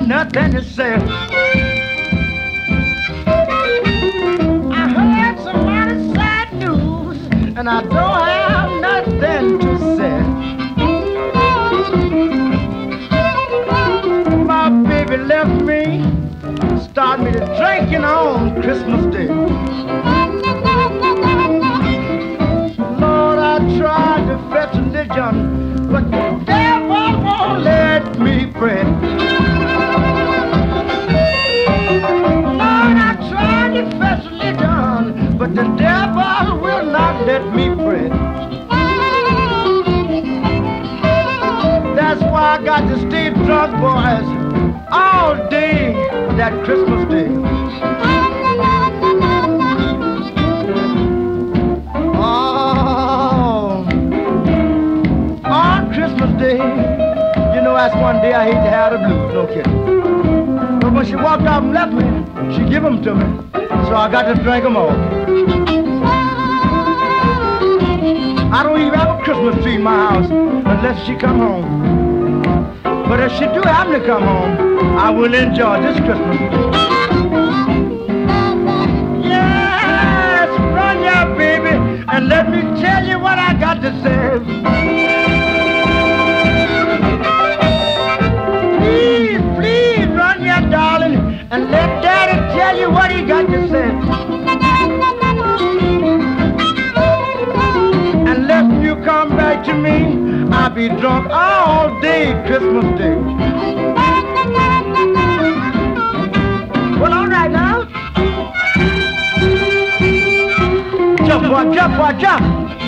nothing to say. I heard somebody's sad news, and I don't have nothing to say. My baby left me, started me to drinking on Christmas Day. Lord, I tried to fetch religion, but the devil won't let me pray. Lord, I tried to fetch religion, but the devil will not let me pray. That's why I got to stay drunk, boys, all day that Christmas Day. Oh, on Christmas Day, you know that's one day I hate to have the blues, no kidding. But when she walked out and left me, she give them to me, so I got to drink them all. I don't even have a Christmas tree in my house unless she come home. But if she do happen to come home, I will enjoy this Christmas. Yes, run ya, baby, and let me tell you what I got to say. Please, please, run ya, darling, and let Daddy tell you what he got to say. Unless you come back to me, I'll be drunk all day Christmas Day. Well, all right now. Jump, boy, jump, boy, jump.